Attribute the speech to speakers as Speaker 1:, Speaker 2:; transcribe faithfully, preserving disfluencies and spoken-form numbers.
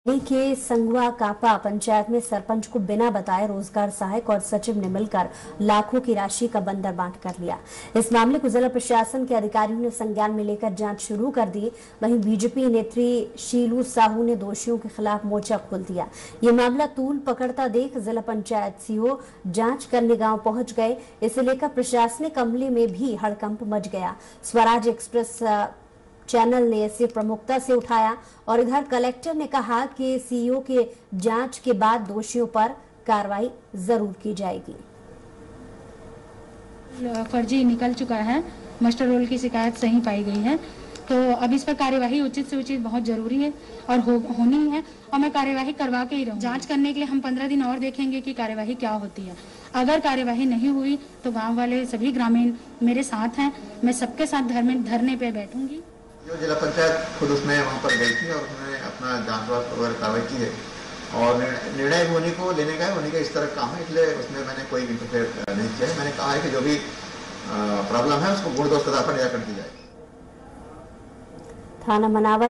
Speaker 1: के संगवा कापा पंचायत में सरपंच को बिना बताए रोजगार सहायक और सचिव ने मिलकर लाखों की राशि का बंदर बांट कर लिया। इस मामले को जिला प्रशासन के अधिकारियों ने संज्ञान में लेकर जांच शुरू कर दी। वहीं बीजेपी नेत्री शीलू साहू ने दोषियों के खिलाफ मोर्चा खोल दिया। ये मामला तूल पकड़ता देख जिला पंचायत सीओ जांच करने गांव पहुंच गए। इसे लेकर प्रशासनिक अमले में भी हड़कंप मच गया। स्वराज एक्सप्रेस चैनल ने इसे प्रमुखता से उठाया और इधर कलेक्टर ने कहा कि सीईओ के जांच के बाद दोषियों पर कार्रवाई जरूर की जाएगी।
Speaker 2: फर्जी निकल चुका है, मास्टर रोल की शिकायत सही पाई गई है, तो अब इस पर कार्यवाही उचित से उचित बहुत जरूरी है और हो, होनी है और मैं कार्यवाही करवा के ही रहूं। जांच करने के लिए हम पंद्रह दिन और देखेंगे कि कार्यवाही क्या होती है। अगर कार्यवाही नहीं हुई तो गांव वाले सभी ग्रामीण मेरे साथ हैं, मैं सबके साथ धरने पे बैठूंगी।
Speaker 3: जो जिला पंचायत खुद उसमें वहाँ पर गई थी और उन्होंने अपना जांच वगैरह कार्रवाई की है और निर्णय उन्हीं को लेने का है, उन्हीं का इस तरह काम है, इसलिए उसमें मैंने कोई इंटरफेयर नहीं किया है। मैंने कहा है कि जो भी प्रॉब्लम है उसको गुण दोष के आधार पर निराकरण की जाए।
Speaker 1: थाना मनावर